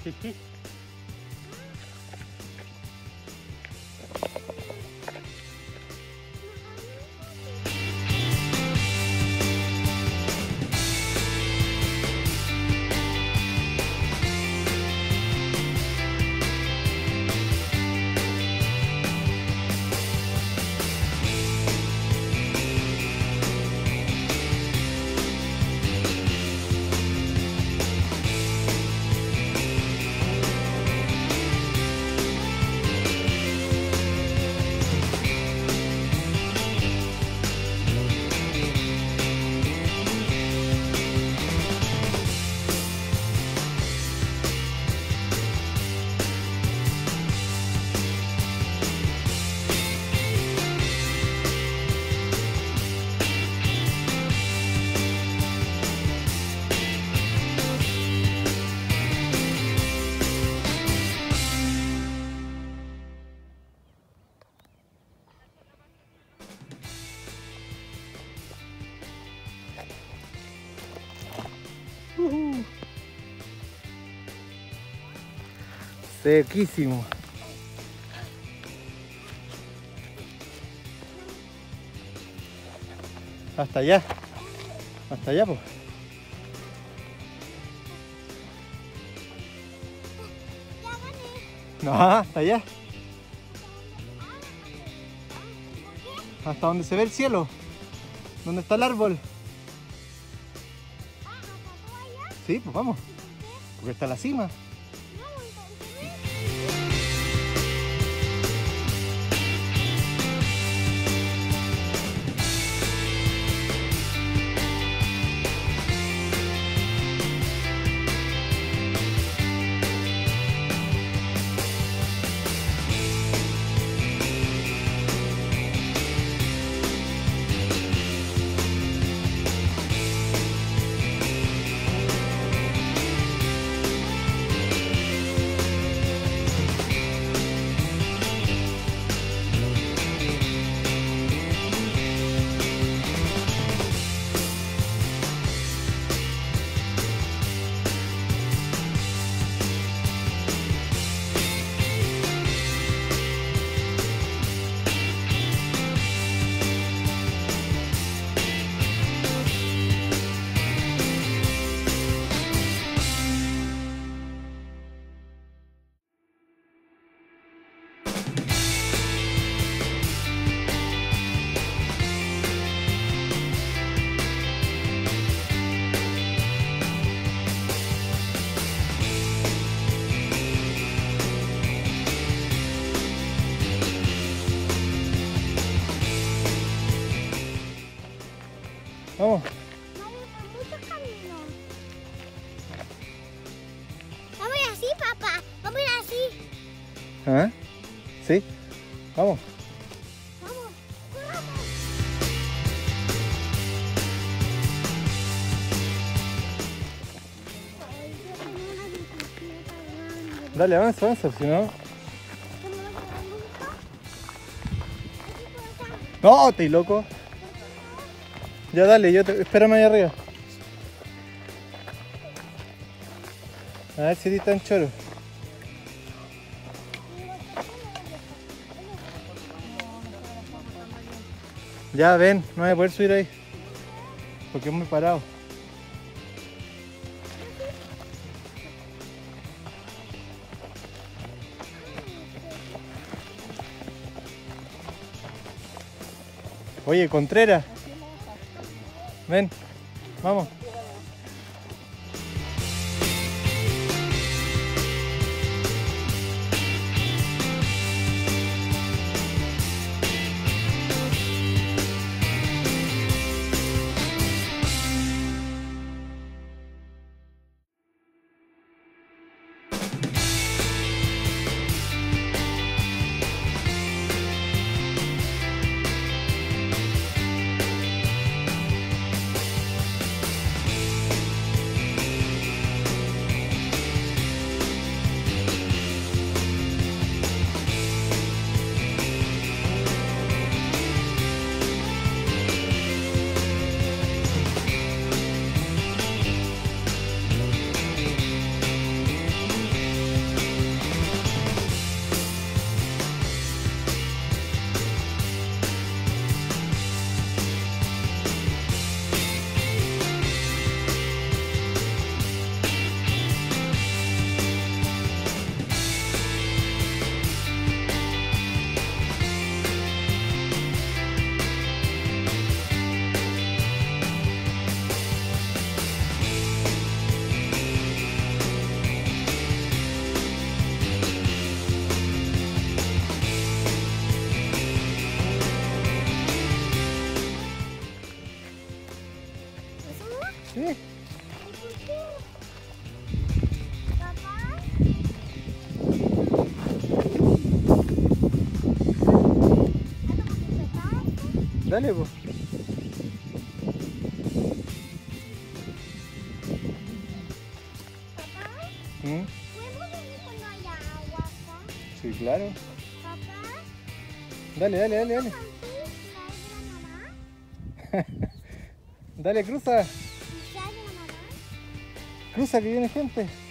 Sí. Sequísimo. Hasta allá. Hasta allá, pues. No, hasta allá. Hasta donde se ve el cielo. ¿Dónde está el árbol? Sí, pues vamos. Porque está la cima. Vamos. Muchos caminos. Vamos a ir así, papá. Vamos a ir así. ¿Ah? Sí. Vamos. Vamos. Corramos. Dale, avanza, avanza, si no. No, estoy loco. Ya dale, espérame ahí arriba. A ver si están choros. Ya ven, no voy a poder subir ahí. Porque es muy parado. Oye, Contreras. Ven, vamos. Sí. ¿Y por qué? Papá. Dale, pues. Papá, ¿Mm? ¿podemos venir cuando haya agua acá? Sí, claro. Papá, Dale, dale, dale, dale. ¿traes de la mamá? Dale, cruza. ¿Traes de la mamá? Cruza que viene gente.